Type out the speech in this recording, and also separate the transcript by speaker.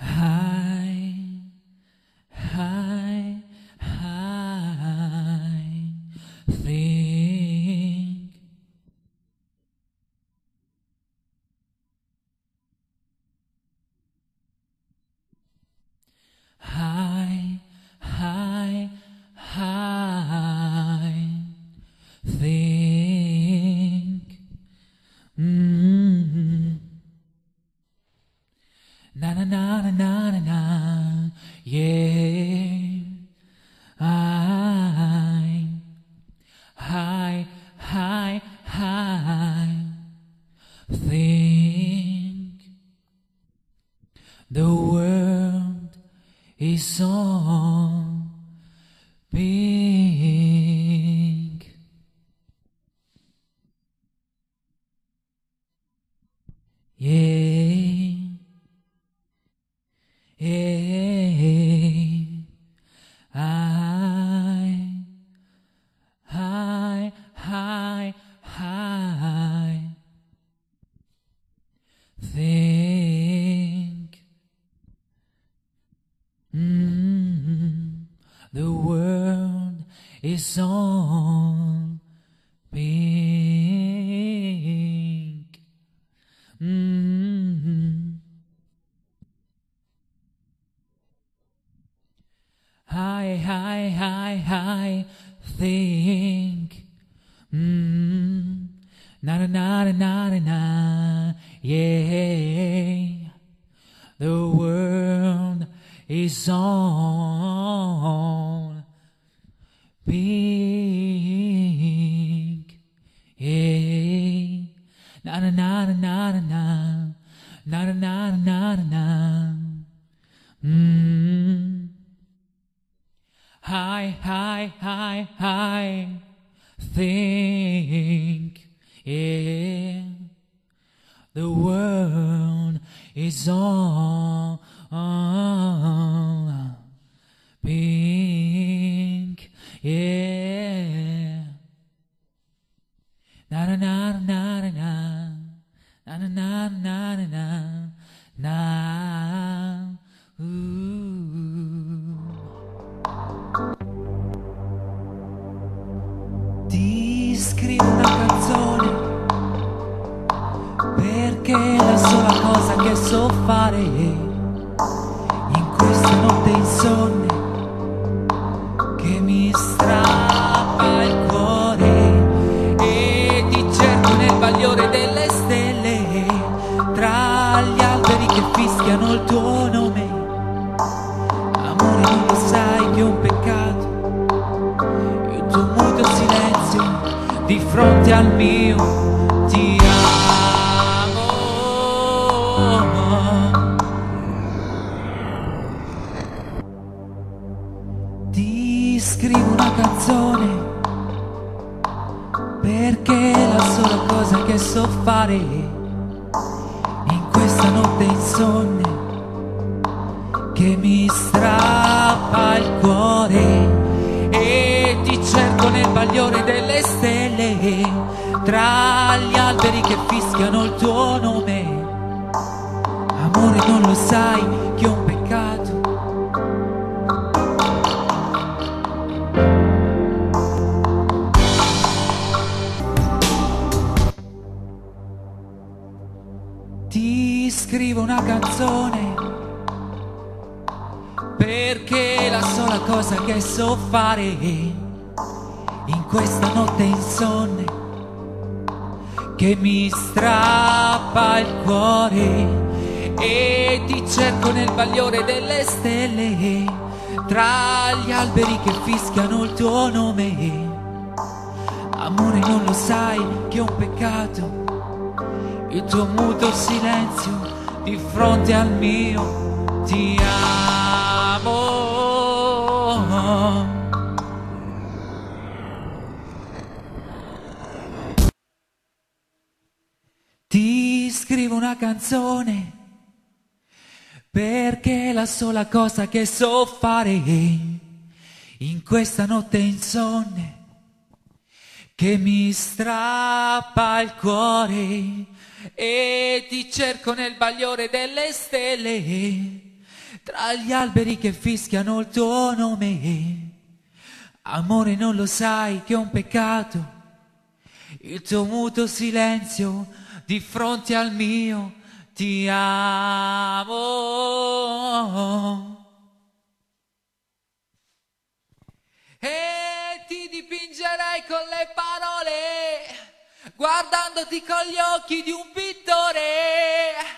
Speaker 1: think. Na na na na na na na, yeah. I think the world is on pink. Yeah, yeah. I think the world is on pink. I think. Na na na na na na, yeah. The world is on pink, yeah. Na na na na na na na na na na na. I think, yeah, the world is on pink, yeah. Na na na na na na na na na na na. Ti scrivo una canzone perché è la sola cosa che so fare in questa notte insonne che mi strappa il cuore, e ti cerco nel bagliore delle stelle, tra gli alberi che fischiano il tuo nome. Amore, non lo sai che è un peccato il tuo muto silenzio di fronte al mio ti amo. Ti scrivo una canzone perché è la sola cosa che so fare in questa notte insonne che mi strappa il cuore, e ti cerco nel bagliore delle stelle, tra gli alberi che fischiano il tuo nome. Amore, non lo sai che è un peccato ti scrivo una canzone perché è la sola cosa che so fare in questa notte insonne che mi strappa il cuore, e ti cerco nel bagliore delle stelle, tra gli alberi che fischiano il tuo nome. Amore, non lo sai che è un peccato il tuo muto silenzio di fronte al mio ti amo. Ti scrivo una canzone perché è la sola cosa che so fare in questa notte insonne che mi strappa il cuore, e ti cerco nel bagliore delle stelle, tra gli alberi che fischiano il tuo nome. Amore, non lo sai che è un peccato il tuo muto silenzio di fronte al mio ti amo. E ti dipingerei con le parole, guardandoti con gli occhi di un pittore.